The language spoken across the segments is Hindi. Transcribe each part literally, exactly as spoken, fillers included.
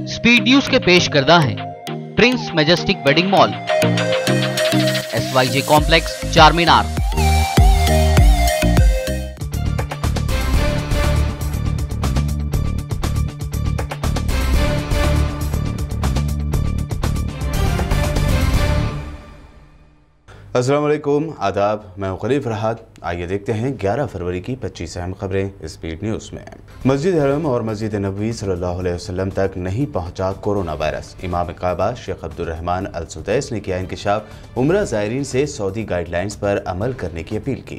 स्पीड न्यूज के पेश करदा हैं prince majestic wedding mall, S Y J complex, Charminar. अस्सलाम वालेकुम, आदाब। मैं हूं खलीफ राहत। आइए देखते हैं ग्यारह फरवरी की पच्चीस अहम खबरें स्पीड न्यूज़ में। मस्जिद हरम और मस्जिद नबवी सल्लल्लाहु अलैहि वसल्लम तक नहीं पहुंचा कोरोना वायरस। इमाम काबा शेख अब्दुल रहमान अल सुदैस ने किया इंकिशाफ। उम्रा ज़ायरीन से सऊदी गाइडलाइंस पर अमल करने की अपील की।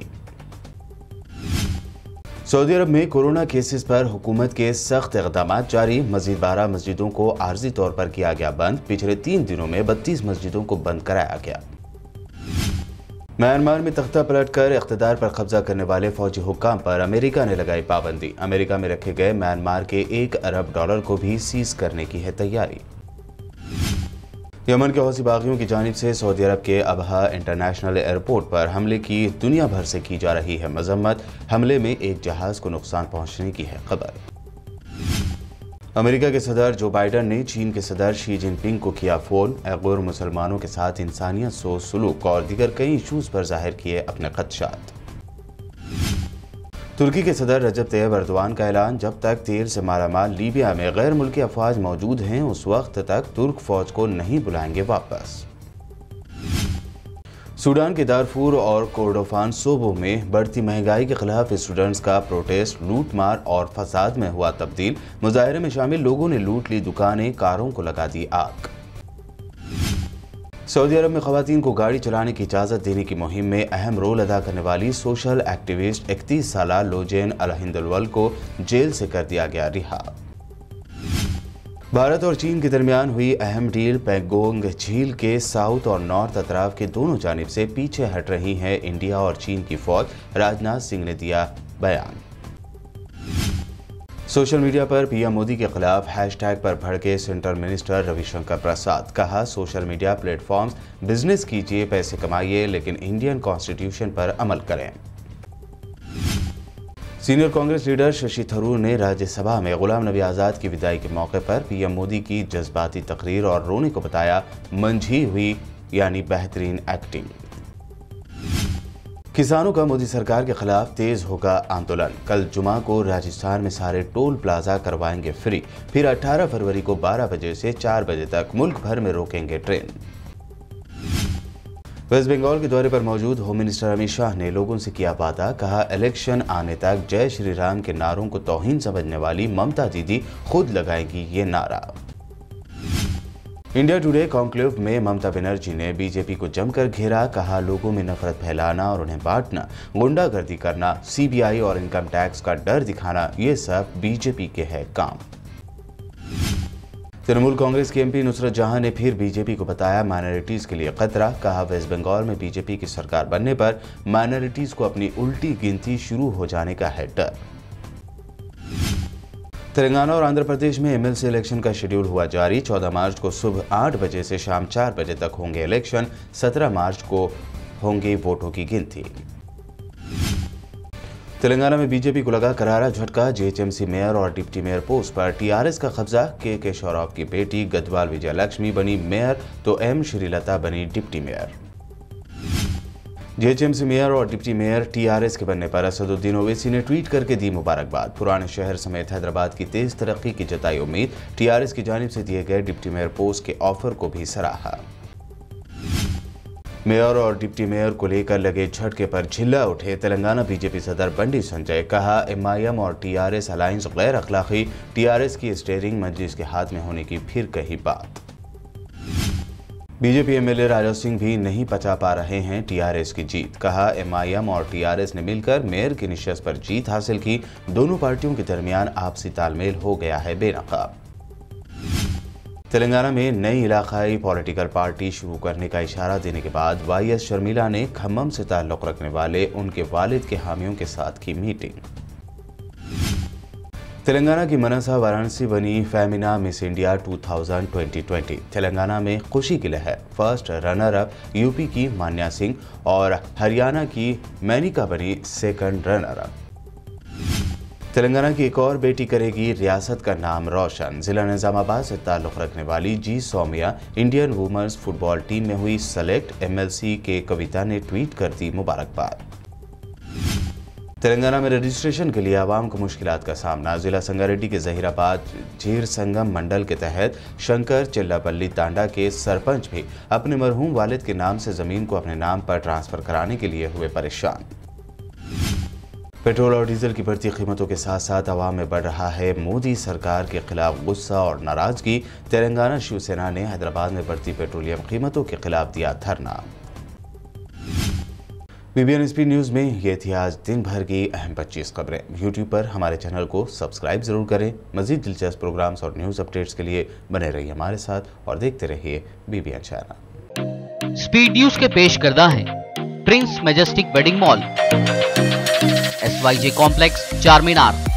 सऊदी अरब में कोरोना केसेस पर हुकूमत के सख्त इक़दाम जारी। मज़ीद बारह मस्जिदों को आर्जी तौर पर किया गया बंद। पिछले तीन दिनों में बत्तीस मस्जिदों को बंद कराया गया। म्यांमार में तख्ता पलटकर इख्तिदार पर कब्जा करने वाले फौजी हुक्काम पर अमेरिका ने लगाई पाबंदी। अमेरिका में रखे गए म्यांमार के एक अरब डॉलर को भी सीज करने की है तैयारी। यमन के हौसी बागियों की जानिब से सऊदी अरब के अबहा इंटरनेशनल एयरपोर्ट पर हमले की दुनिया भर से की जा रही है मजम्मत। हमले में एक जहाज को नुकसान पहुंचने की है खबर। अमेरिका के सदर जो बाइडन ने चीन के सदर शी जिनपिंग को किया फोन। गैर मुसलमानों के साथ इंसानियत सो सलूक और दीगर कई इशूज पर जाहिर किए अपने खदशात। तुर्की के सदर रजब तैयब अर्दवान का ऐलान, जब तक तेल से मालामाल लीबिया में गैर मुल्की अफवाज मौजूद हैं उस वक्त तक तुर्क फौज को नहीं बुलाएंगे वापस। सूडान के दारफूर और कोर्डोफान सूबों में बढ़ती महंगाई के खिलाफ स्टूडेंट्स का प्रोटेस्ट लूट मार और फसाद में हुआ तब्दील। मुजाहरे में शामिल लोगों ने लूट ली दुकानें, कारों को लगा दी आग। सऊदी अरब में खवातीन को गाड़ी चलाने की इजाज़त देने की मुहिम में अहम रोल अदा करने वाली सोशल एक्टिविस्ट इकतीस साला लोजेन अल-हिंदलवल को जेल से कर दिया गया रिहा। भारत और चीन के दरमियान हुई अहम डील। पैंगोंग झील के साउथ और नॉर्थ अतराफ के दोनों जानिब से पीछे हट रही हैं इंडिया और चीन की फौज। राजनाथ सिंह ने दिया बयान। सोशल मीडिया पर पीएम मोदी के खिलाफ हैशटैग पर भड़के सेंट्रल मिनिस्टर रविशंकर प्रसाद। कहा, सोशल मीडिया प्लेटफॉर्म्स बिजनेस कीजिए, पैसे कमाइए, लेकिन इंडियन कॉन्स्टिट्यूशन पर अमल करें। सीनियर कांग्रेस लीडर शशि थरूर ने राज्यसभा में गुलाम नबी आज़ाद की विदाई के मौके पर पीएम मोदी की जज्बाती तकरीर और रोने को बताया मंझी हुई यानी बेहतरीन एक्टिंग। किसानों का मोदी सरकार के खिलाफ तेज होगा आंदोलन। कल जुमा को राजस्थान में सारे टोल प्लाजा करवाएंगे फ्री। फिर अठारह फरवरी को बारह बजे से चार बजे तक मुल्क भर में रोकेंगे ट्रेन। वेस्ट बंगाल के दौरे पर मौजूद होम मिनिस्टर अमित शाह ने लोगों से किया वादा। कहा, इलेक्शन आने तक जय श्री राम के नारों को तौहीन समझने वाली ममता दीदी खुद लगाएंगी ये नारा। इंडिया टुडे कॉन्क्लेव में ममता बनर्जी ने बीजेपी को जमकर घेरा। कहा, लोगों में नफरत फैलाना और उन्हें बांटना, गुंडागर्दी करना, सीबीआई और इनकम टैक्स का डर दिखाना, ये सब बीजेपी के है काम। तृणमूल कांग्रेस की एमपी नुसरत जहां ने फिर बीजेपी को बताया माइनॉरिटीज के लिए खतरा। कहा, वेस्ट बंगाल में बीजेपी की सरकार बनने पर माइनॉरिटीज को अपनी उल्टी गिनती शुरू हो जाने का है डर। तेलंगाना और आंध्र प्रदेश में एमएलसी इलेक्शन का शेड्यूल हुआ जारी। चौदह मार्च को सुबह आठ बजे से शाम चार बजे तक होंगे इलेक्शन। सत्रह मार्च को होंगे वोटों की गिनती। तेलंगाना में बीजेपी को लगा करारा झटका। जीएचएमसी मेयर और डिप्टी मेयर पोस्ट पर टीआरएस का कब्जा। के के शौरव की बेटी गदवाल विजय लक्ष्मी बनी मेयर तो एम श्रीलता बनी डिप्टी मेयर। जीएचएमसी मेयर और डिप्टी मेयर टीआरएस के बनने पर असदुद्दीन ओवैसी ने ट्वीट करके दी मुबारकबाद। पुराने शहर समेत हैदराबाद की तेज तरक्की की जताई उम्मीद। टीआरएस की जानिब से दिए गए डिप्टी मेयर पोस्ट के ऑफर को भी सराहा। मेयर और डिप्टी मेयर को लेकर लगे झटके पर झिल्ला उठे तेलंगाना बीजेपी सदर बंडी संजय। कहा, एमआईएम और टीआरएस अलायंस गैर अखलाकी। टीआरएस की स्टीयरिंग मजलिस के हाथ में होने की फिर कही बात। बीजेपी एमएलए राजा सिंह भी नहीं पचा पा रहे हैं टीआरएस की जीत। कहा, एमआईएम और टीआरएस ने मिलकर मेयर की निशस्त पर जीत हासिल की। दोनों पार्टियों के दरमियान आपसी तालमेल हो गया है बेनकाब। तेलंगाना में नई इलाकाई पॉलिटिकल पार्टी शुरू करने का इशारा देने के बाद वाई एस शर्मिला ने खम्मम से ताल्लुक रखने वाले उनके वालिद के हामियों के साथ की मीटिंग। तेलंगाना की मनसा वाराणसी बनी फेमिना मिस इंडिया दो हज़ार बीस। तेलंगाना में खुशी की लहर। फर्स्ट रनर अप यूपी की मान्या सिंह और हरियाणा की मैनिका बनी सेकंड रनर अप। तेलंगाना की एक और बेटी करेगी रियासत का नाम रोशन। जिला निजामाबाद से ताल्लुक़ रखने वाली G Soumya Indian women's football team में हुई सेलेक्ट। एमएलसी के कविता ने ट्वीट कर दी मुबारकबाद। तेलंगाना में रजिस्ट्रेशन के लिए आवाम को मुश्किलात का सामना। जिला संगारेड्डी के जहीराबाद झीर संगम मंडल के तहत शंकर चिल्लापल्ली तांडा के सरपंच भी अपने मरहूम वालिद के नाम से जमीन को अपने नाम पर ट्रांसफर कराने के लिए हुए परेशान। पेट्रोल और डीजल की बढ़ती कीमतों के साथ साथ आवाम में बढ़ रहा है मोदी सरकार के खिलाफ गुस्सा और नाराजगी। तेलंगाना शिवसेना ने हैदराबाद में बढ़ती पेट्रोलियम कीमतों के खिलाफ दिया धरना। बीबीएन स्पीड न्यूज में ये थी आज दिन भर की अहम पच्चीस खबरें। यूट्यूब पर हमारे चैनल को सब्सक्राइब जरूर करें। मजीद दिलचस्प प्रोग्राम्स और न्यूज अपडेट्स के लिए बने रहिए हमारे साथ और देखते रहिए बीबीएन चैनल। स्पीड न्यूज के पेश करदा है prince majestic wedding mall, S Y J complex, चार मीनार।